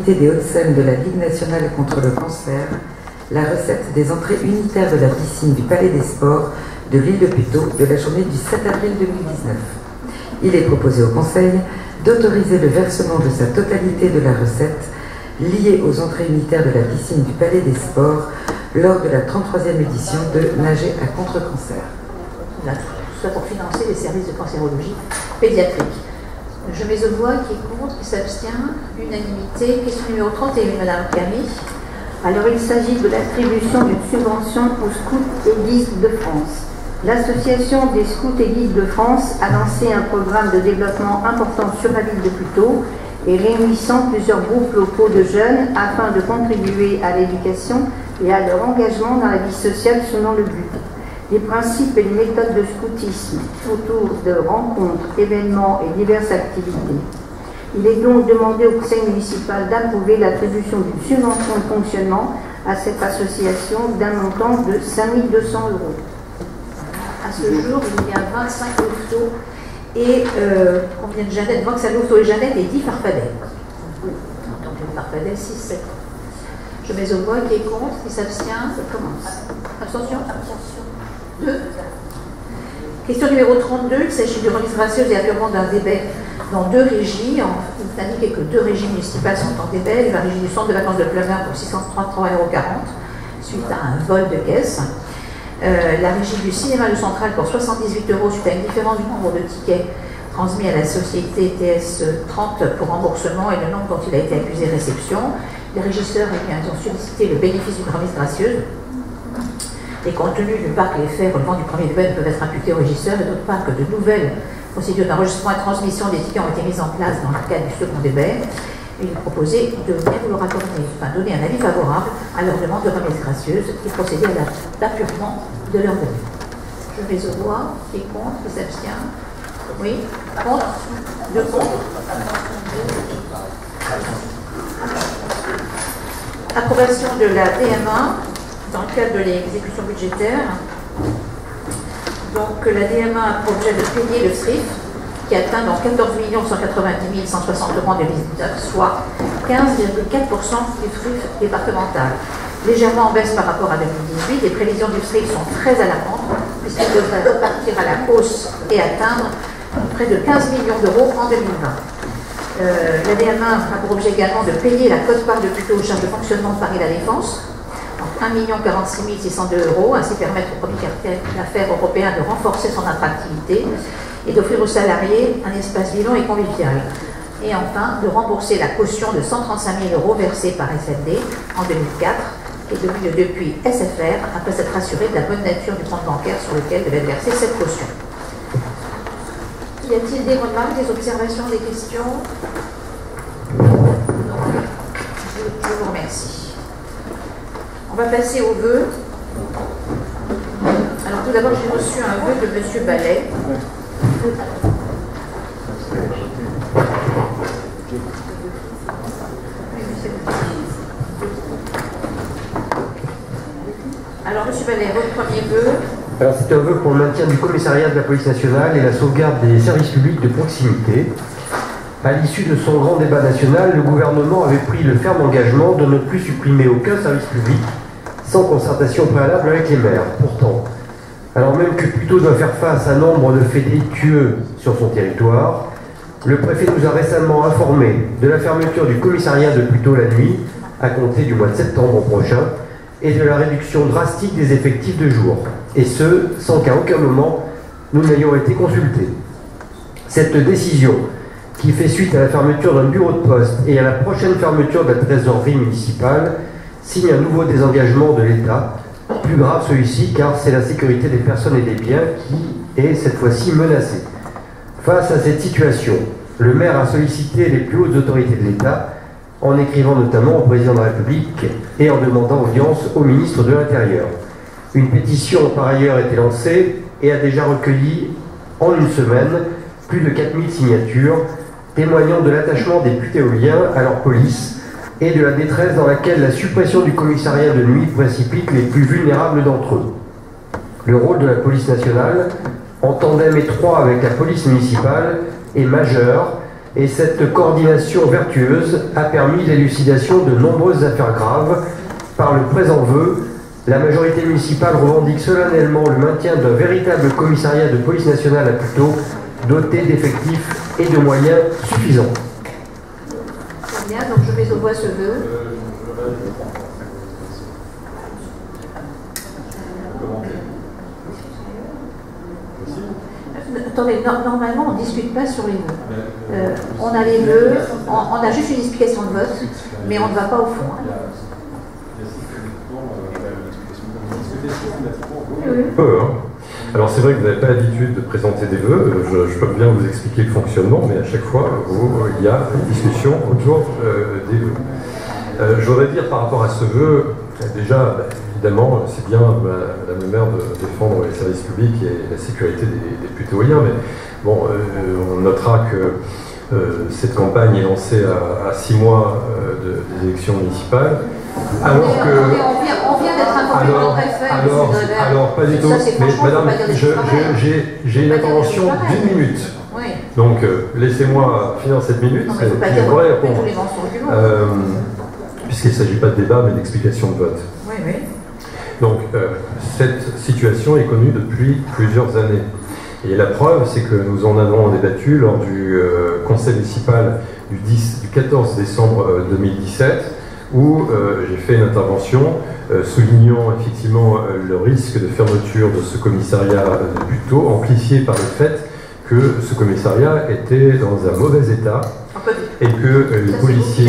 comité des Hauts-de-Seine de la Ligue nationale contre le cancer la recette des entrées unitaires de la piscine du Palais des Sports de l'île de Puteaux de la journée du 7 avril 2019. Il est proposé au Conseil d'autoriser le versement de sa totalité de la recette liée aux entrées unitaires de la piscine du Palais des Sports lors de la 33e édition de Nager à contre-cancer. Soit pour financer les services de cancérologie pédiatrique. Je mets aux voix qui est contre, qui s'abstient. Unanimité. Question numéro 31, Madame Camille. Alors, il s'agit de l'attribution d'une subvention aux scouts et guides de France. L'association des scouts et guides de France a lancé un programme de développement important sur la ville de Puteaux et réunissant plusieurs groupes locaux de jeunes afin de contribuer à l'éducation et à leur engagement dans la vie sociale selon le but. Les principes et les méthodes de scoutisme autour de rencontres, événements et diverses activités. Il est donc demandé au Conseil municipal d'approuver l'attribution d'une subvention de fonctionnement à cette association d'un montant de 5 200 €. À ce jour, il y a 25 louveteaux et combien de Jeannette? 25 louveteaux et Jeannette et 10 farfadets. Donc les farfadets, 6, 7. Je mets aux voix qui est contre, qui s'abstient. Ça commence. Abstention? Abstention. 2. Question numéro 32, il s'agit de remise gracieuse et apurement d'un débet dans 2 régies. Il est indiqué que 2 régies municipales sont en débet. La régie du centre de vacances de Pleumeur pour 633,40 € suite à un vol de caisse. La régie du cinéma du Central pour 78 € suite à une différence du nombre de tickets transmis à la société TS30 pour remboursement et le nombre dont il a été accusé réception. Les régisseurs ont sollicité le bénéfice d'une remise gracieuse. Et compte tenu d'une part que les faits relevant du premier débet peuvent être imputés aux régisseurs et d'autre part que de nouvelles procédures d'enregistrement et de transmission des tickets ont été mises en place dans le cadre du second débet, il est proposé de bien vouloir accorder, donner un avis favorable à leur demande de remise gracieuse et procéder à l'appurement de leur débet. Je mets aux voix, qui est contre, qui s'abstient. Oui, contre, 2 contre. Approbation de la DMA dans le cadre de l'exécution budgétaire. Donc la DMA a pour objet de payer le SRIF qui atteint donc 14 190 160 € en 2019, soit 15,4% du SRIF départemental. Légèrement en baisse par rapport à 2018, les prévisions du SRIF sont très alarmantes puisqu'elles devraient repartir à la hausse et atteindre près de 15 millions d'euros en 2020. La DMA a pour objet également de payer la quote-part de Puteaux aux charges de fonctionnement de Paris La Défense, 1 46 602 €, ainsi permettre au premier quartier d'affaires européen de renforcer son attractivité et d'offrir aux salariés un espace vivant et convivial. Et enfin, de rembourser la caution de 135 000 € versée par SFD en 2004 et devenue depuis SFR après s'être assuré de la bonne nature du compte bancaire sur lequel devait être versée cette caution. Y a-t-il des remarques, des observations, des questions? Je vous remercie. On va passer aux vœux. Alors tout d'abord, j'ai reçu un vœu de M. Ballet. Alors, M. Ballet, votre premier vœu. Alors, c'est un vœu pour le maintien du commissariat de la police nationale et la sauvegarde des services publics de proximité. À l'issue de son grand débat national, le gouvernement avait pris le ferme engagement de ne plus supprimer aucun service public sans concertation préalable avec les maires. Pourtant, alors même que Puteaux doit faire face à nombre de faits délictueux sur son territoire, le préfet nous a récemment informé de la fermeture du commissariat de Puteaux la nuit, à compter du mois de septembre prochain, et de la réduction drastique des effectifs de jour, et ce, sans qu'à aucun moment nous n'ayons été consultés. Cette décision, qui fait suite à la fermeture d'un bureau de poste et à la prochaine fermeture de la trésorerie municipale, signe un nouveau désengagement de l'État, plus grave celui-ci car c'est la sécurité des personnes et des biens qui est cette fois-ci menacée. Face à cette situation, le maire a sollicité les plus hautes autorités de l'État, en écrivant notamment au président de la République et en demandant audience au ministre de l'Intérieur. Une pétition par ailleurs a été lancée et a déjà recueilli en une semaine plus de 4000 signatures, témoignant de l'attachement des putéoliens à leur police et de la détresse dans laquelle la suppression du commissariat de nuit précipite les plus vulnérables d'entre eux. Le rôle de la police nationale, en tandem étroit avec la police municipale, est majeur et cette coordination vertueuse a permis l'élucidation de nombreuses affaires graves. Par le présent vœu, la majorité municipale revendique solennellement le maintien d'un véritable commissariat de police nationale à Puteaux, doté d'effectifs et de moyens suffisants. Très bien, donc je mets au voie ce vœu. Attendez, normalement on ne discute pas sur les vœux. On a les vœux, on a juste une explication de vote, mais on ne va pas au fond. Alors c'est vrai que vous n'avez pas l'habitude de présenter des vœux, je peux bien vous expliquer le fonctionnement, mais à chaque fois, il y a une discussion autour des vœux. Je voudrais dire par rapport à ce vœu, déjà, évidemment, c'est bien, Madame le maire, de défendre les services publics et la sécurité des Putéoliens, mais bon, on notera que cette campagne est lancée à 6 mois des élections municipales. Alors que, on vient d'être informé par le préfet. Alors, pas du tout. Mais madame, j'ai une intervention d'1 minute. Oui. Donc, laissez-moi finir cette minute. Non, mais il ne faut pas dire tous les mensonges du monde. Puisqu'il ne s'agit pas de débat, mais d'explication de vote. Oui, oui. Donc, cette situation est connue depuis plusieurs années. Et la preuve, c'est que nous en avons débattu lors du conseil municipal du 14 décembre 2017, où j'ai fait une intervention soulignant effectivement le risque de fermeture de ce commissariat de Puteaux, amplifié par le fait que ce commissariat était dans un mauvais état et que les policiers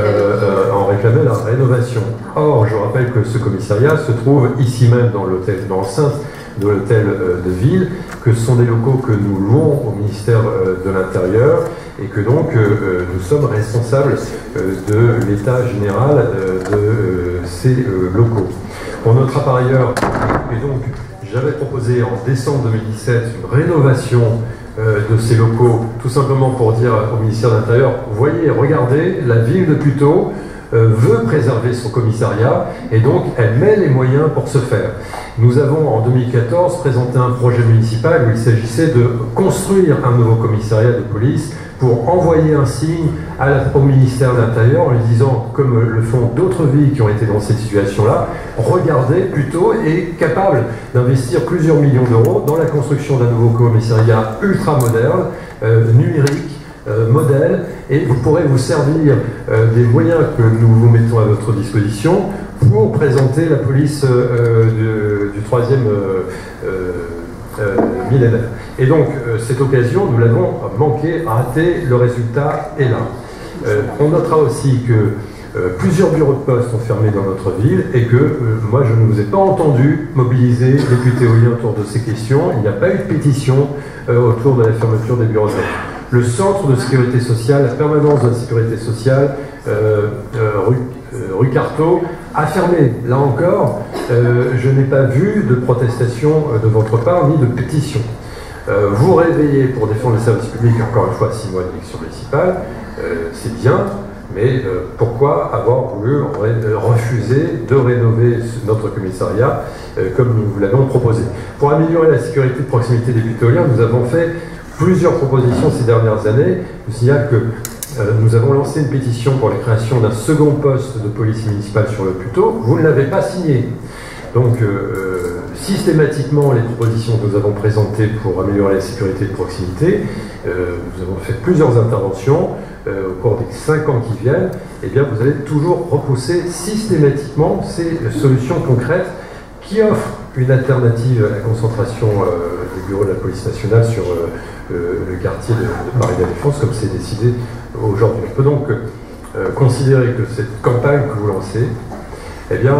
en réclamaient la rénovation. Or, je rappelle que ce commissariat se trouve ici même dans l'enceinte de l'hôtel de ville, que ce sont des locaux que nous louons au ministère de l'Intérieur et que donc nous sommes responsables de l'état général de ces locaux. On notera par ailleurs, et donc j'avais proposé en décembre 2017 une rénovation de ces locaux, tout simplement pour dire au ministère de l'Intérieur, voyez, regardez, la ville de Puteaux veut préserver son commissariat et donc elle met les moyens pour ce faire. Nous avons en 2014 présenté un projet municipal où il s'agissait de construire un nouveau commissariat de police pour envoyer un signe au ministère de l'Intérieur en lui disant, comme le font d'autres villes qui ont été dans cette situation-là, regardez, Puteaux est capable d'investir plusieurs millions d'euros dans la construction d'un nouveau commissariat ultra moderne, numérique, modèle, et vous pourrez vous servir des moyens que nous vous mettons à votre disposition pour présenter la police du 3e millénaire. Et donc, cette occasion, nous l'avons manqué, raté, le résultat est là. On notera aussi que plusieurs bureaux de poste ont fermé dans notre ville et que moi, je ne vous ai pas entendu mobiliser les Putéoliens autour de ces questions. Il n'y a pas eu de pétition autour de la fermeture des bureaux de poste. Le centre de sécurité sociale, la permanence de la sécurité sociale, rue Carteau, a fermé. Là encore, je n'ai pas vu de protestation de votre part, ni de pétition. Vous réveillez pour défendre les services publics, encore une fois, 6 mois d'élection municipale, c'est bien, mais pourquoi avoir voulu refuser de rénover notre commissariat comme nous vous l'avons proposé? Pour améliorer la sécurité de proximité des Putéoliens, nous avons fait plusieurs propositions ces dernières années. Je signale que nous avons lancé une pétition pour la création d'un second poste de police municipale sur le Puteaux. Vous ne l'avez pas signé. Donc, systématiquement, les propositions que nous avons présentées pour améliorer la sécurité de proximité, nous avons fait plusieurs interventions au cours des 5 ans qui viennent, et bien vous allez toujours repousser systématiquement ces solutions concrètes qui offrent une alternative à la concentration des bureaux de la police nationale sur le quartier de Paris La Défense, comme c'est décidé aujourd'hui. On peut donc considérer que cette campagne que vous lancez, eh bien,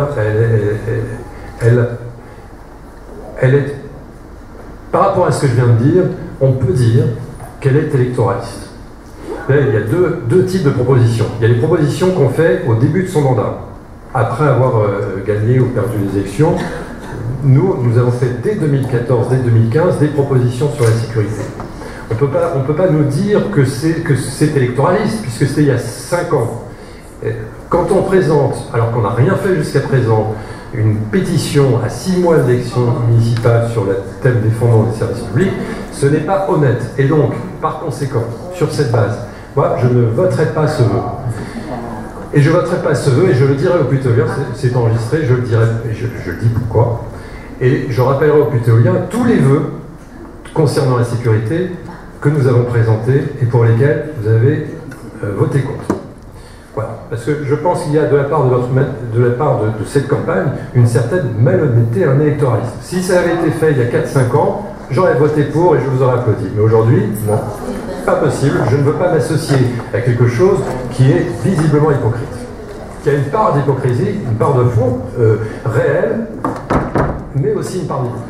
elle est, par rapport à ce que je viens de dire, on peut dire qu'elle est électoraliste. Là, il y a deux types de propositions. Il y a les propositions qu'on fait au début de son mandat, après avoir gagné ou perdu les élections. Nous avons fait dès 2014, dès 2015, des propositions sur la sécurité. On peut pas nous dire que c'est électoraliste, puisque c'était il y a 5 ans. Quand on présente, alors qu'on n'a rien fait jusqu'à présent, une pétition à 6 mois d'élection municipale sur le thème défendant les services publics, ce n'est pas honnête. Et donc, par conséquent, sur cette base, moi, je ne voterai pas ce vœu. Et je ne voterai pas ce vœu, et je le dirai aux putéoliens, c'est enregistré, je le dirai, et je le dis pourquoi. Et je rappellerai aux putéoliens tous les vœux concernant la sécurité que nous avons présentés et pour lesquels vous avez voté contre. Voilà. Parce que je pense qu'il y a de la part de cette campagne une certaine malhonnêteté, un électoralisme. Si ça avait été fait il y a 4-5 ans, j'aurais voté pour et je vous aurais applaudi. Mais aujourd'hui, non, pas possible. Je ne veux pas m'associer à quelque chose qui est visiblement hypocrite. Qui a une part d'hypocrisie, une part de fond réelle, mais aussi une part d'hypocrisie.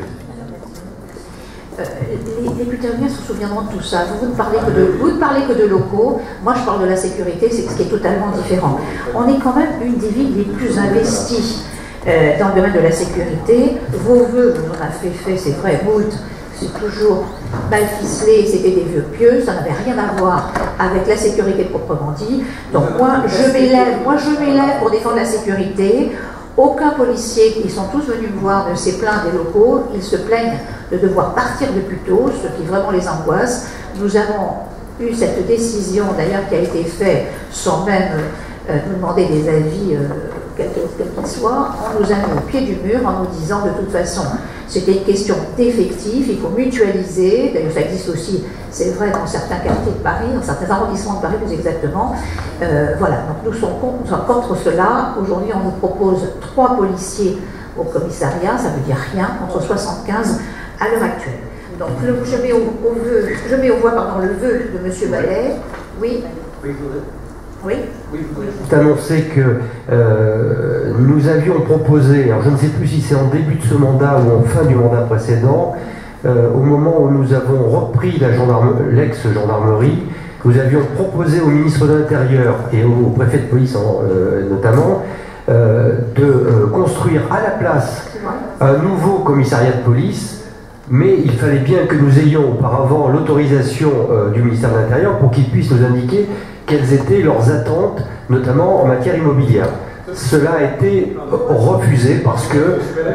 Les putéoliens se souviendront de tout ça. Vous ne parlez que de locaux. Moi, je parle de la sécurité, c'est ce qui est totalement différent. On est quand même une des villes les plus investies dans le domaine de la sécurité. Vos vœux, vous en avez fait, c'est vrai, moult. C'est toujours mal ficelé, c'était des vœux pieux, ça n'avait rien à voir avec la sécurité proprement dit. Donc moi, je m'élève pour défendre la sécurité. Aucun policier, ils sont tous venus me voir, ne s'est plaint des locaux, ils se plaignent de devoir partir de plus tôt, ce qui vraiment les angoisse. Nous avons eu cette décision, d'ailleurs, qui a été faite sans même nous demander des avis, quels qu'ils soient. On nous a mis au pied du mur en nous disant, de toute façon, c'était une question d'effectifs, il faut mutualiser. D'ailleurs, ça existe aussi, c'est vrai, dans certains quartiers de Paris, dans certains arrondissements de Paris plus exactement. Voilà, donc nous sommes contre cela. Aujourd'hui, on nous propose 3 policiers au commissariat, ça veut dire rien, contre 75 à l'heure actuelle. Donc je mets au voie le vœu de M. Ballet. Oui. Oui. C'est annoncé que nous avions proposé, alors je ne sais plus si c'est en début de ce mandat ou en fin du mandat précédent, au moment où nous avons repris l'ex-gendarmerie, nous avions proposé au ministre de l'Intérieur et au préfet de police notamment, de construire à la place un nouveau commissariat de police, mais il fallait bien que nous ayons auparavant l'autorisation du ministère de l'Intérieur pour qu'il puisse nous indiquer quelles étaient leurs attentes, notamment en matière immobilière. Cela a été refusé parce que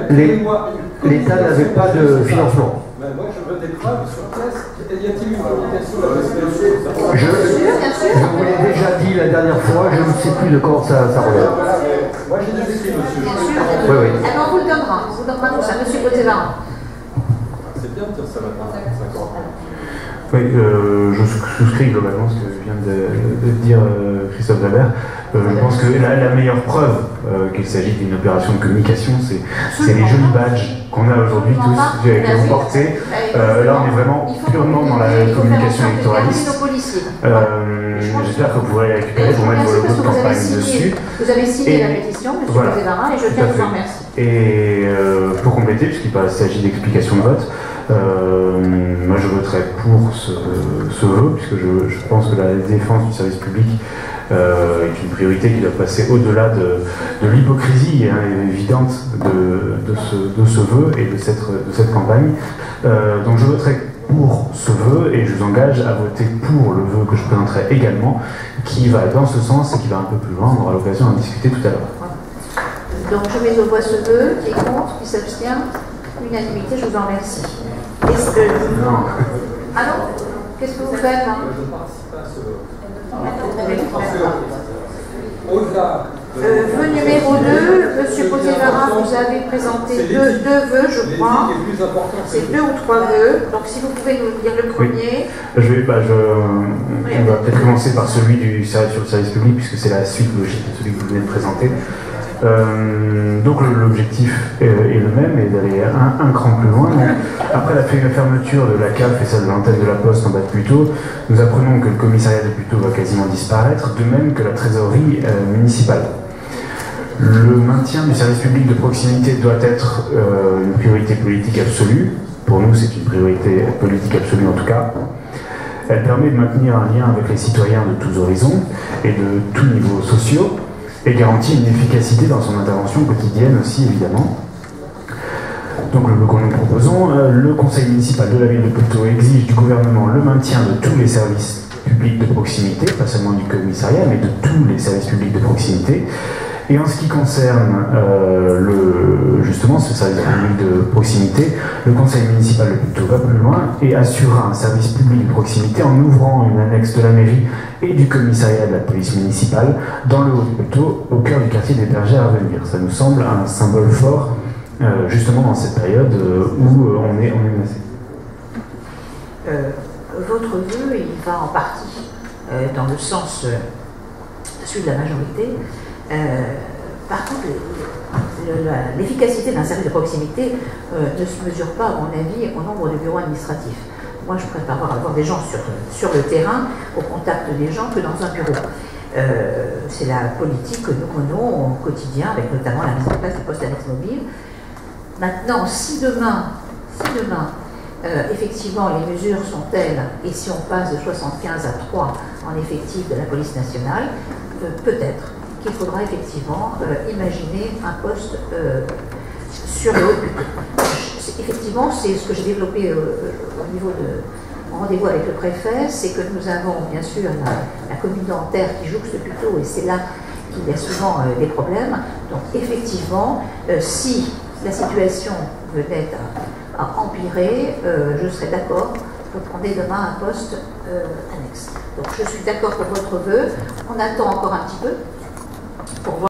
l'État n'avait pas de financement. Moi, je veux des preuves sur place. Y a-t-il une communication de la je vous l'ai déjà dit la dernière fois, je ne sais plus de quand ça relève. Moi, j'ai des écrits, monsieur. Bien sûr. Oui. Alors, on vous le donnera. On vous donnera tout ça. Monsieur Potévarin. C'est bien de dire ça maintenant. Oui, je souscris globalement ce que vient de dire Christophe Dabert. Je pense que la meilleure preuve qu'il s'agit d'une opération de communication, c'est les jolis badges qu'on a aujourd'hui tous, que vous portez. Là, on est vraiment purement dans la communication électoraliste. J'espère que vous pourrez les récupérer pour mettre vos logos de campagne dessus. Vous avez signé la pétition, M. Potévarin, et je tiens à vous en remercier. Et pour compléter, puisqu'il s'agit d'explication de vote, moi je voterai pour ce vœu, puisque je pense que la défense du service public est une priorité qui doit passer au-delà de l'hypocrisie évidente de ce vœu et de cette campagne. Donc je voterai pour ce vœu et je vous engage à voter pour le vœu que je présenterai également, qui va dans ce sens et qui va un peu plus loin. On aura l'occasion d'en discuter tout à l'heure. Donc je mets au voie ce vœu, qui est contre, qui s'abstient. Unanimité, je vous en remercie. Est-ce que... Non. Ah non? Qu'est-ce que vous faites là? Je ne participe pas à ce vœu. Au-delà. Vœu numéro 2, M. Potévarin, vous avez présenté deux vœux, je crois. C'est 2 ou 3 vœux. Donc si vous pouvez nous dire le premier. Oui. On va peut-être commencer par celui sur le service public, puisque c'est la suite logique de celui que vous venez de présenter. Donc l'objectif est le même, et d'aller un cran plus loin. Donc, après la fermeture de la CAF et celle de l'antenne de la Poste en bas de Puteaux, nous apprenons que le commissariat de Puteaux va quasiment disparaître, de même que la trésorerie municipale. Le maintien du service public de proximité doit être une priorité politique absolue. Pour nous, c'est une priorité politique absolue en tout cas. Elle permet de maintenir un lien avec les citoyens de tous horizons et de tous niveaux sociaux, et garantit une efficacité dans son intervention quotidienne aussi, évidemment. Donc le que nous proposons, le conseil municipal de la ville de Puteaux exige du gouvernement le maintien de tous les services publics de proximité, pas seulement du commissariat, mais de tous les services publics de proximité, Et en ce qui concerne justement ce service public de proximité, le conseil municipal de Puteaux va plus loin et assurera un service public de proximité en ouvrant une annexe de la mairie et du commissariat de la police municipale dans le Haut-de-Puteaux, au cœur du quartier des Bergères à venir. Ça nous semble un symbole fort, justement dans cette période où on est menacé. Votre vœu, il va en partie dans le sens celui de la majorité. Par contre, l'efficacité d'un service de proximité ne se mesure pas, à mon avis, au nombre de bureaux administratifs. Moi, je préfère avoir des gens sur le terrain, au contact des gens, que dans un bureau. C'est la politique que nous menons au quotidien, avec notamment la mise en place des postes annexes mobiles. Maintenant, si demain effectivement, les mesures sont telles, et si on passe de 75 à 3 en effectif de la police nationale, peut-être qu'il faudra effectivement imaginer un poste sur le haut. Effectivement, c'est ce que j'ai développé au niveau de mon rendez-vous avec le préfet, c'est que nous avons bien sûr la commune dentaire qui jouxte Puteaux, et c'est là qu'il y a souvent des problèmes. Donc effectivement, si la situation venait à empirer, je serais d'accord pour prendre demain un poste annexe. Donc je suis d'accord pour votre vœu. On attend encore un petit peu pour voir.